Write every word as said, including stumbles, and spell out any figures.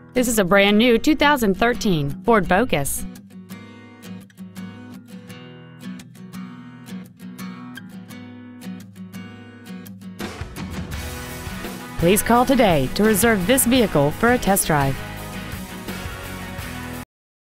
This is a brand new two thousand thirteen Ford Focus. Please call today to reserve this vehicle for a test drive.